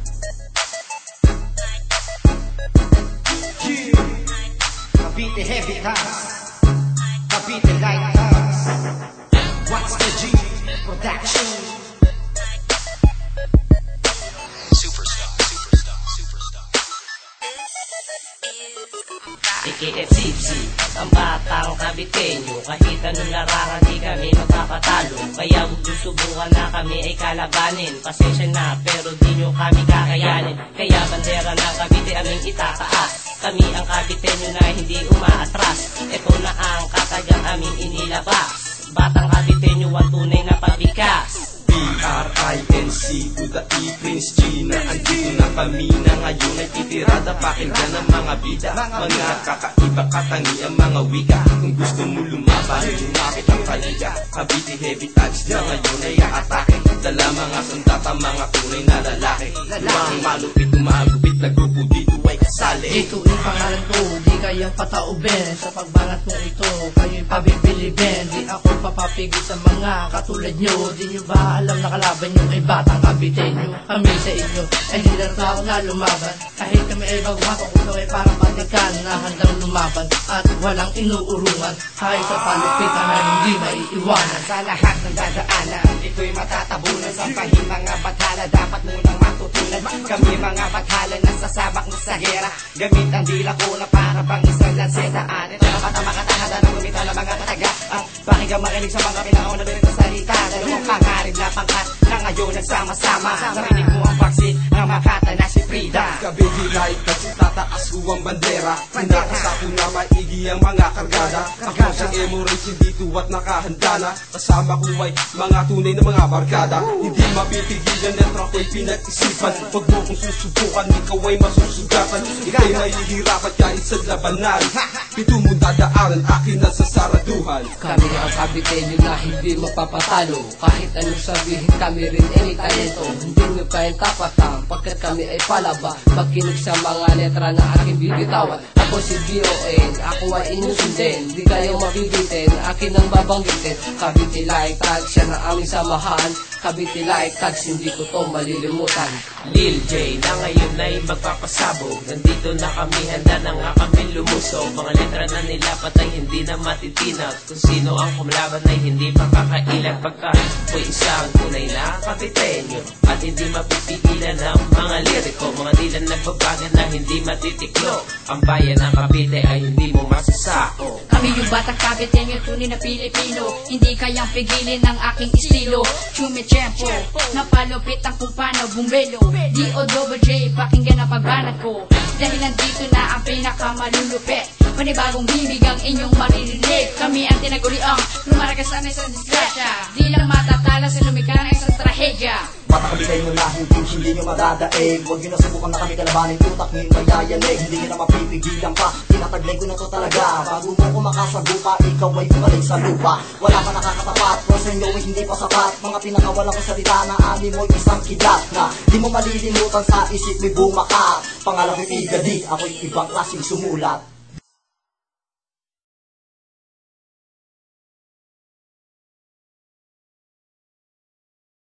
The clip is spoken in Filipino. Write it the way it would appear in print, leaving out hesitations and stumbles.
Cavite heavy cars, Cavite light cars. What's the G production? Superstar. KFCC, ang batang Caviteño. Kahit anong larangan di kami magpapatalo. Kaya huwag susubukan na kami ay kalabanin. Pasensya na pero di nyo kami kakayanin. Kaya bandera ng Cavite aming itataas. Kami ang Caviteño na hindi umaatras. Ito na ang katagang aming inilabas. Batang Caviteño ang tunay na pabigas. PRINC to the E, Prince G na andito na kami na ngayon ay titirada. Pakinggan ng mga bida, mga kakaiba katangiang mga wika. Kung gusto mo lumaban, lumapit ang kaliga. Cavite heavy touch na ngayon ay aatake. Dala mga sandata, mga tunay na lalaki. Mga malupit, umagupit na grupo dito ay kasali. Dito ang pangalan ko, di kayang pataubin. Sa pagbanat mo ito, kayo'y pabibilibin. Di ako papapigil sa mga katulad nyo. Di nyo ba alam na kalaban nyo ay batang Caviteño? Kami sa inyo ay hindi tao na lumaban. Kahit kami ay bagwapang ulo ay parang batikan na handang lumaban at walang inuurungan. Kahit sa palupitan na hindi maiiwanan. Sa lahat ng dadaanan, ito'y matatabunan. Sampahin mga bathala, dapat munang matutunan. Kami mga bathala na sasabak na sa gera. Gamit ang dila ko na para bang isang lansetaan. Ito na bata makatahada ng gumita ng mga kataga. At pakinggan makinig sa mga pinakauna na rin salita. Dalawang pangarib na pangkat na ngayon nagsama-sama. Narinig mo ang vaksin ng Makata na si Frida. Cavite light kasi tataas ko ang bandera. Pinakasapo na maigi ang mga kargada. Ako sa Emirates hindi tuwat nakahanda na. Kasama ko ay mga tunay na mga barkada. Hindi mapipigilan at ako'y pinag-isipan. Huwag mo kong susubukan, ikaw ay masusugatan. Ika'y mahihirapan kahit sa labanan. Pito mo dadaanan, akin na sa saraduhan. Kami ang Caviteño na hindi mapapatalo. Kahit anong sabihin kami rin ay talento. Hindi nyo kayang tapatan pagkat kami ay palaba. Pagkinig sa mga letra na aking bibitawan. Ako si B.O.N, ako ay inusundin. Di kayo mabibitin, akin ang babanggitin. Cavite light tag, siya na aming samahan. Cavite light tag, hindi ko to malilimutan. Lil J na ngayon ay magpapasabog. Nandito na kami, handa na nga kami lumusog. Mga letra na nila patay, hindi na matitinag. Kung sino ang kumlaban ay hindi makakailan. Pagka ako'y isang tunay na Caviteño at hindi mapipigilan ng mga liriko. Mga dilan nagbabagan na hindi matitiklo. Ang bayan ng Cavite ay hindi mo masasako. Kami yung batang Caviteño, tunay na Pilipino. Hindi kayang pigilin ng aking estilo. Chumechempo, napalupit ang kung paano bumbelo. D.O.J, pakinggan ang pagbanat ko. Dahil nandito na ang pinakamalulupit. Panibagong bibig ang inyong maririnig. Kami ang tinaguriang lumaragas sa disgrasya. Di lang matatala sa lumikha ng isang trahedya. Bata Caviteño na hindi nyo madadaig. Huwag nyo na subukan na kami kalabanin. Utak nyo mayayanig, hindi nyo na mapipigilan pa. Tinataglay ko na to talaga. Bago mo kumakasagupa, ikaw ay bumalik sa lupa. Wala ka nakakatapat, kung sa inyo ay hindi pa sapat. Mga pinakawalang salita na amin mo'y isang kidat na di mo malilimutan sa isip may bumaka. Pangalan ko'y Igadi, ako'y ibang klaseng sumulat.